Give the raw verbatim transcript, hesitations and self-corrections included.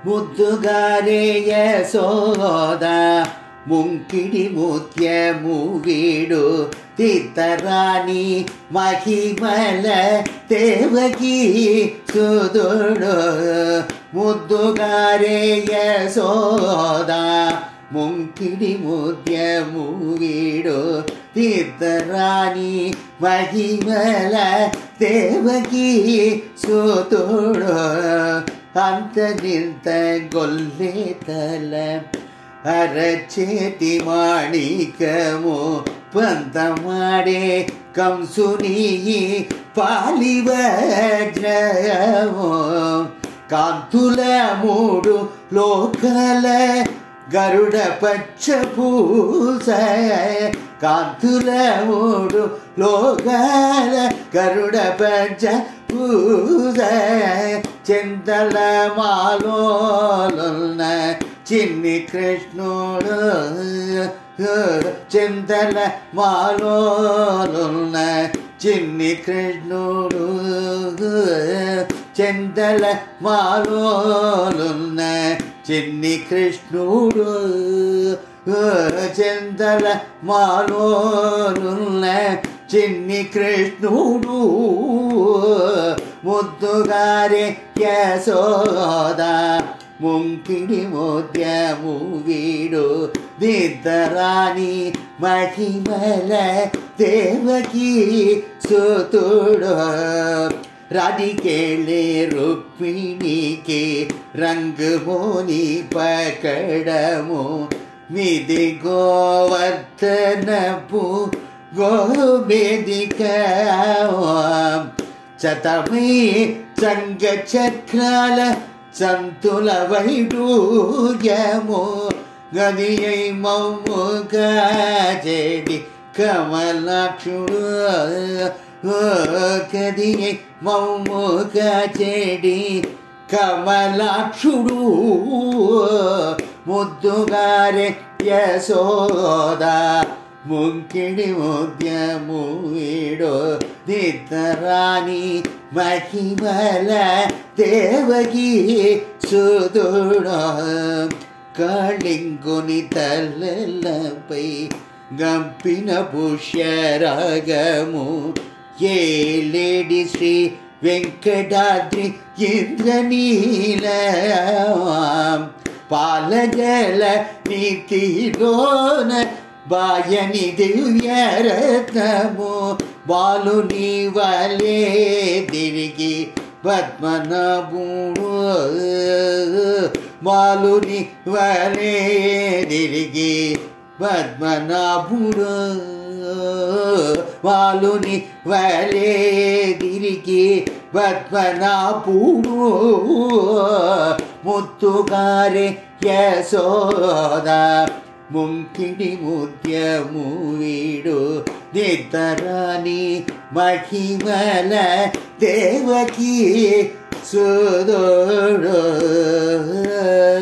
ముద్దుగారే యశోద ముంకిడి ముత్యము వీడు తిత్తరాణి మహిమల దేవకీ సుదుడు ముద్దుగారే యశోద ముంకిడి ముత్యము వీడు తిత్తరాణి మహిమల దేవకీ సుదుడు అంత నింత గొల్లే తల అరచేతి మాణికము పంతమాడే కంసుని పాలివజ్రము కాంతుల మూడు లోకల గరుడ పచ్చ పూస కాంతుల మూడు లోకల గరుడ పచ్చ పూస చింతల మాలోలున్న చిన్ని కృష్ణుడు చింతల మాలోలున్న చిన్ని కృష్ణుడు చింతల మాలోలున్న చిన్ని కృష్ణుడు చింతల మాలోలున్న చిన్ని కృష్ణుడు ముద్దుగారే యశోద ముంకిడి ముత్యము వీడు దిద్దరాని మహిమల దేవకీ సుతుడు రాధికేళే రుక్మిణికి రంగుమోని పకడము మిది గోవర్ధనపు గోవేదిక చతమై చంగ చక్రాల సంతుల వైడూర్యము గదియై మమ్ముగా చేడి కమలాక్షుడు గదియై మమ్ముగా చేడి కమలాక్షుడు ముద్దుగారే యశోద ముంకిడి ముత్యము వీడు దిద్దరాని మహిమల దేవకీ సుదుడు కాళింగుని తల్లపై గంపిన పుష్యరాగము ఏలేడి శ్రీ వెంకటాద్రి ఇంద్రనీల పాలజల నీతిలోన బాయని దివ్యరత్నము బాలుని వలే తిరిగి పద్మనాభుడు బాలుని వలే తిరిగి పద్మనాభుడు బాలుని వలే తిరిగి పద్మనాభుడు ముద్దుగారే యశోద ముంకిడి ముత్యము వీడు దిద్దరాని మహిమల దేవకీ సుదుడు